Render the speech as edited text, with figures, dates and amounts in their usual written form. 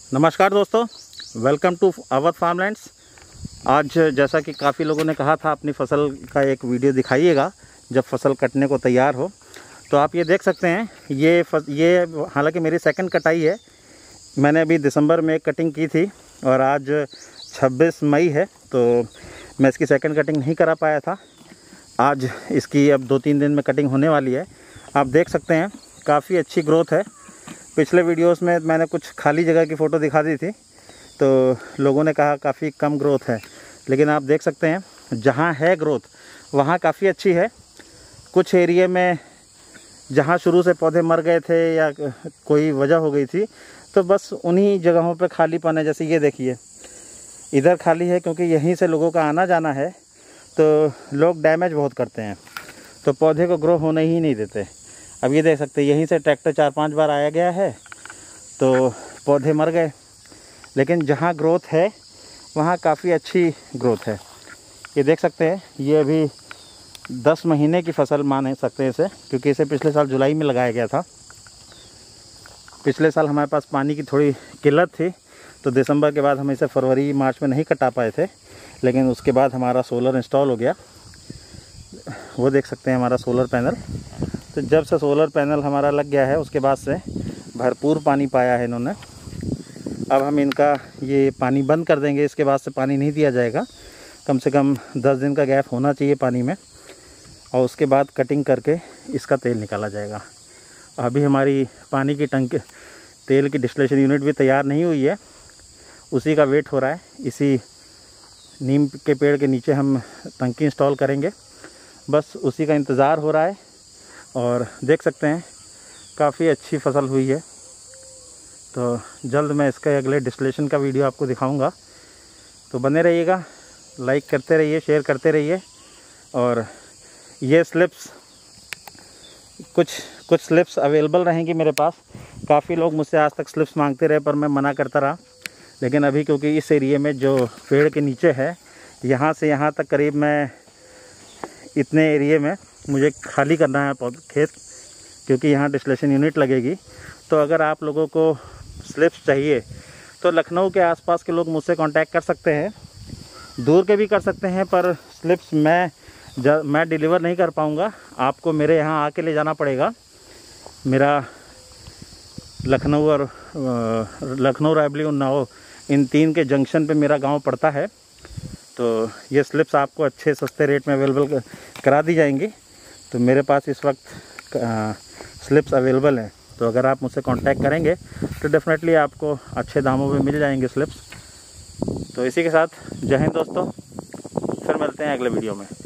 नमस्कार दोस्तों, welcome to our farmlands. आज जैसा कि काफ़ी लोगों ने कहा था अपनी फसल का एक वीडियो दिखाइएगा जब फसल कटने को तैयार हो, तो आप ये देख सकते हैं। ये हालांकि मेरी सेकंड कटाई है। मैंने अभी दिसंबर में कटिंग की थी और आज 26 मई है, तो मैं इसकी सेकंड कटिंग नहीं करा पाया था। आज इसकी अब 2-3 दिन में कटिंग होने वाली है। आप देख सकते हैं काफ़ी अच्छी ग्रोथ है। पिछले वीडियोस में मैंने कुछ खाली जगह की फ़ोटो दिखा दी थी, तो लोगों ने कहा काफ़ी कम ग्रोथ है, लेकिन आप देख सकते हैं जहाँ है ग्रोथ वहाँ काफ़ी अच्छी है। कुछ एरिया में जहाँ शुरू से पौधे मर गए थे या कोई वजह हो गई थी, तो बस उन्हीं जगहों पे खालीपन है। जैसे ये देखिए, इधर खाली है क्योंकि यहीं से लोगों का आना जाना है, तो लोग डैमेज बहुत करते हैं, तो पौधे को ग्रो होने ही नहीं देते। अब ये देख सकते हैं, यहीं से ट्रैक्टर 4-5 बार आया गया है तो पौधे मर गए। लेकिन जहाँ ग्रोथ है वहाँ काफ़ी अच्छी ग्रोथ है। ये देख सकते हैं, ये अभी 10 महीने की फसल मान सकते हैं इसे, क्योंकि इसे पिछले साल जुलाई में लगाया गया था। पिछले साल हमारे पास पानी की थोड़ी किल्लत थी, तो दिसंबर के बाद हम इसे फरवरी मार्च में नहीं कटा पाए थे, लेकिन उसके बाद हमारा सोलर इंस्टॉल हो गया। वो देख सकते हैं हमारा सोलर पैनल। तो जब से सोलर पैनल हमारा लग गया है उसके बाद से भरपूर पानी पाया है इन्होंने। अब हम इनका ये पानी बंद कर देंगे, इसके बाद से पानी नहीं दिया जाएगा। कम से कम 10 दिन का गैप होना चाहिए पानी में, और उसके बाद कटिंग करके इसका तेल निकाला जाएगा। अभी हमारी पानी की टंकी, तेल की डिस्टिलेशन यूनिट भी तैयार नहीं हुई है, उसी का वेट हो रहा है। इसी नीम के पेड़ के नीचे हम टंकी इंस्टॉल करेंगे, बस उसी का इंतज़ार हो रहा है। और देख सकते हैं काफ़ी अच्छी फसल हुई है, तो जल्द मैं इसका अगले डिस्टिलेशन का वीडियो आपको दिखाऊंगा। तो बने रहिएगा, लाइक करते रहिए, शेयर करते रहिए। और ये स्लिप्स, कुछ स्लिप्स अवेलेबल रहेंगी मेरे पास। काफ़ी लोग मुझसे आज तक स्लिप्स मांगते रहे, पर मैं मना करता रहा। लेकिन अभी क्योंकि इस एरिया में जो पेड़ के नीचे है, यहाँ से यहाँ तक करीब मैं इतने एरिया में मुझे खाली करना है खेत, क्योंकि यहाँ डिस्टिलेशन यूनिट लगेगी। तो अगर आप लोगों को स्लिप्स चाहिए तो लखनऊ के आसपास के लोग मुझसे कांटेक्ट कर सकते हैं, दूर के भी कर सकते हैं, पर स्लिप्स मैं डिलीवर नहीं कर पाऊँगा। आपको मेरे यहाँ आके ले जाना पड़ेगा। मेरा लखनऊ और लखनऊ, रायबरेली, उन्नाव, इन 3 के जंक्शन पे मेरा गांव पड़ता है। तो ये स्लिप्स आपको अच्छे सस्ते रेट में अवेलेबल करा दी जाएंगी। तो मेरे पास इस वक्त स्लिप्स अवेलेबल हैं, तो अगर आप मुझसे कांटेक्ट करेंगे तो डेफिनेटली आपको अच्छे दामों में मिल जाएंगे स्लिप्स। तो इसी के साथ जय हिंद दोस्तों, फिर मिलते हैं अगले वीडियो में।